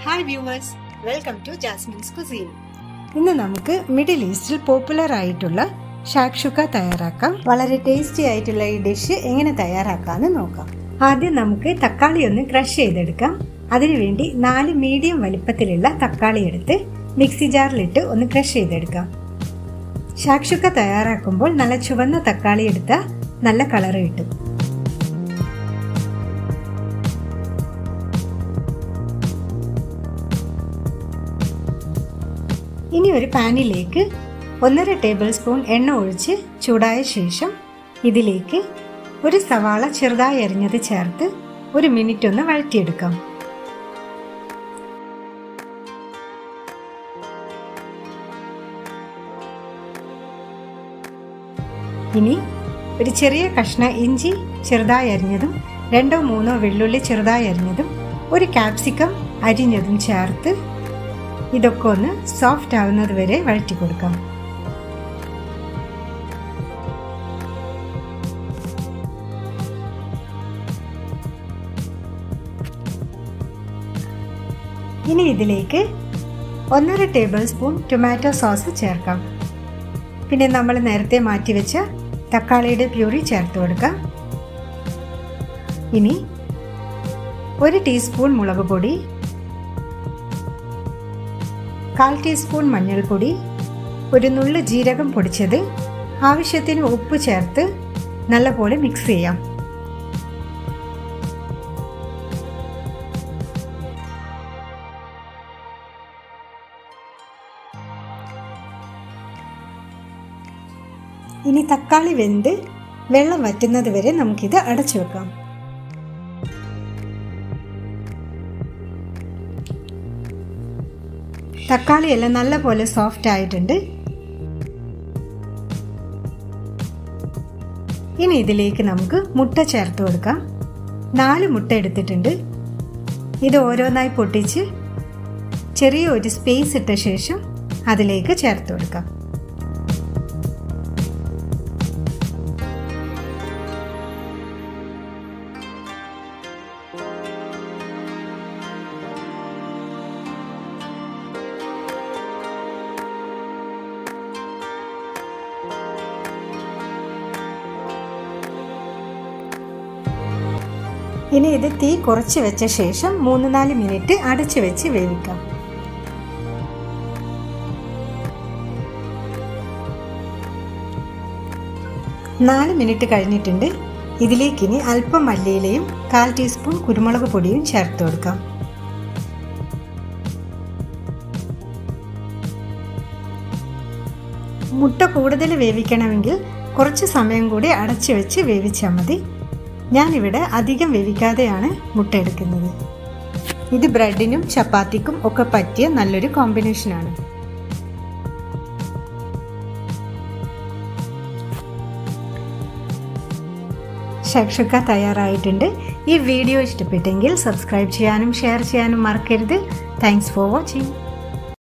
Hi viewers, welcome to Jasmine's Cuisine. ഇന്ന് നമുക്ക് middle ഈസ്റ്റിൽ പോപ്പുലർ ആയിട്ടുള്ള ഷാക്ഷുക്ക തയ്യാറാക്കാം. വളരെ ടേസ്റ്റി ആയിട്ടുള്ള ഈ ഡിഷ് എങ്ങനെ തയ്യാറാക്കാമെന്ന് നോക്കാം. ആദ്യം നമുക്ക് തക്കാളി ഒന്ന് ക്രഷ് ചെയ്തെടുക്കാം. അതിനുവേണ്ടി 4 മീഡിയം വലിപ്പത്തിലുള്ള തക്കാളി എടുത്ത് മിക്സി ജാറിലിട്ട് ഒന്ന് ക്രഷ് ചെയ്തെടുക്കാം. ഷാക്ഷുക്ക തയ്യാറാക്കുമ്പോൾ നല്ല ചുവന്ന തക്കാളി എടുത്താൽ നല്ല കളർ കിട്ടും. ഇനി ഒരു പാനിലേക്ക് 1.5 ടേബിൾ സ്പൂൺ എണ്ണ ഒഴിച്ച് ചൂടായ ശേഷം ഇതിലേക്ക് ഒരു സവാള ചെറുതായി അരിഞ്ഞത് ചേർത്ത് 1 മിനിറ്റ് ഒന്ന് വഴറ്റിയെടുക്കാം. ഇനി ഒരു ചെറിയ കഷ്ണം ഇഞ്ചി ചെറുതായി അരിഞ്ഞതും 2-3 വെള്ളുള്ളി ചെറുതായി അരിഞ്ഞതും ഒരു ക്യാപ്സിക്കം അരിഞ്ഞതും ചേർത്ത് ഇതൊക്കെ ഒന്ന് സോഫ്റ്റ് ആവുന്നത് വരെ വഴറ്റി കൊടുക്കാം. ഇനി ഇതിലേക്ക് 1.5 ടേബിൾ സ്പൂൺ ടൊമാറ്റോ സോസ് ചേർക്കാം. പിന്നെ നമ്മൾ നേരത്തെ മാറ്റിവെച്ച തക്കാളിയുടെ പ്യൂരി ചേർത്ത് കൊടുക്കാം. ഇനി 1 ടീസ്പൂൺ മുളക് പൊടി, 1/4 ടീസ്പൂൺ മഞ്ഞൾപ്പൊടി, ഒരു നുള്ളു ജീരകം പൊടിച്ചത്, ആവശ്യത്തിന് ഉപ്പ് ചേർത്ത് നല്ലപോലെ മിക്സ് ചെയ്യാം. ഇനി തക്കാളി വെന്ത് വെള്ളം വറ്റുന്നത് വരെ നമുക്കിത് അടച്ചു വെക്കാം. തക്കാളി എല്ലാം നല്ലപോലെ സോഫ്റ്റ് ആയിട്ടുണ്ട്. ഇനി ഇതിലേക്ക് നമുക്ക് മുട്ട ചേർത്ത് കൊടുക്കാം. 4 മുട്ട എടുത്തിട്ടുണ്ട്. ഇത് ഓരോന്നായി പൊട്ടിച്ച് ചെറിയ ഒരു സ്പേസ് ഇട്ട ശേഷം അതിലേക്ക് ചേർത്ത് കൊടുക്കാം. ഇനി ഇത് തീ കുറച്ച് വെച്ച ശേഷം 3-4 മിനിറ്റ് അടച്ചു വെച്ച് വേവിക്കാം. നാല് മിനിറ്റ് കഴിഞ്ഞിട്ടുണ്ട്. ഇതിലേക്ക് ഇനി അല്പം മല്ലിയിലയും 1/4 ടീസ്പൂൺ കുരുമുളക് പൊടിയും ചേർത്ത് കൊടുക്കാം. മുട്ട കൂടുതൽ വേവിക്കണമെങ്കിൽ കുറച്ച് സമയം കൂടി അടച്ചു വെച്ച് വേവിച്ചാൽ മതി. ഞാനിവിടെ അധികം വേവിക്കാതെയാണ് മുട്ട എടുക്കുന്നത്. ഇത് ബ്രെഡിനും ചപ്പാത്തിക്കും ഒക്കെ പറ്റിയ നല്ലൊരു കോമ്പിനേഷനാണ്. ഷാക്ഷുക്ക തയ്യാറായിട്ടുണ്ട്. ഈ വീഡിയോ ഇഷ്ടപ്പെട്ടെങ്കിൽ സബ്സ്ക്രൈബ് ചെയ്യാനും ഷെയർ ചെയ്യാനും മറക്കരുത്. Thanks for watching.